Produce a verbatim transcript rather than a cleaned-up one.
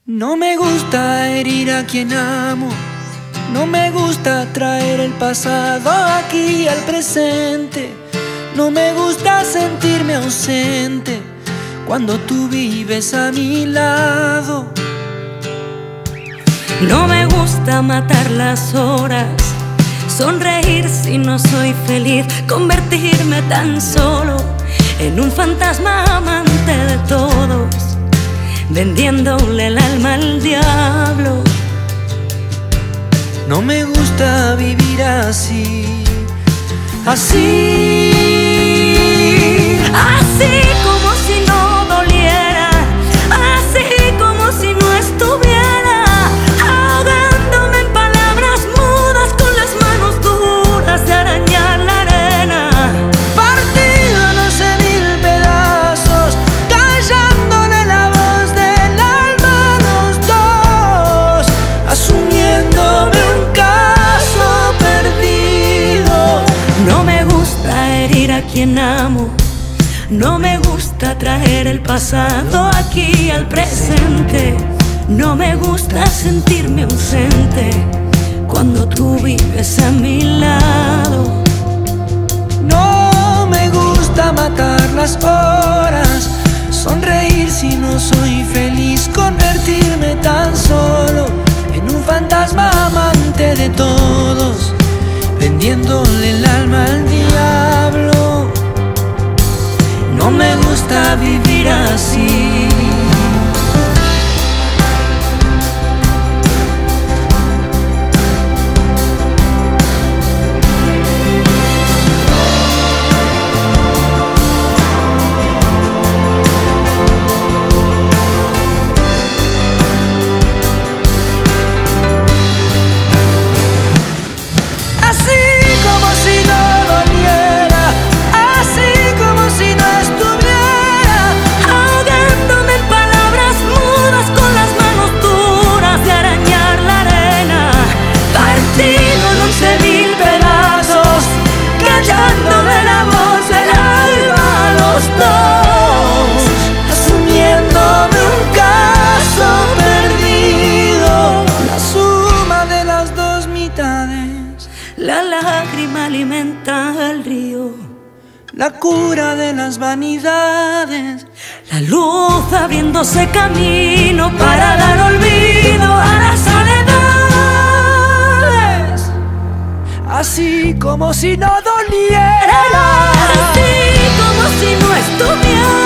No me gusta herir a quien amo, no me gusta traer el pasado aquí al presente, no me gusta sentirme ausente cuando tú vives a mi lado. No me gusta matar las horas, sonreír si no soy feliz, convertirme tan solo en un fantasma amante de todos, vendiéndole el alma al diablo. No me gusta vivir así, así, así como si no doliera, así como si no estuviera, ahogándome en palabras mudas con las manos duras de arañar la arena, partido en once mil pedazos, callándole la voz del alma a los dos, asumiéndome un caso perdido. No me gusta herir a quien amo, no me gusta traer el pasado aquí al presente, no me gusta sentirme ausente cuando tú vives a mi lado. No me gusta matar las horas, sonreír si no soy feliz, convertirme tan solo en un fantasma amante de todos, vendiéndole el alma al diablo. No me gusta vivir así. La lágrima alimenta al río, la cura de las vanidades, la luz abriéndose camino para dar olvido a las soledades. Así como si no doliera, así como si no estuviera.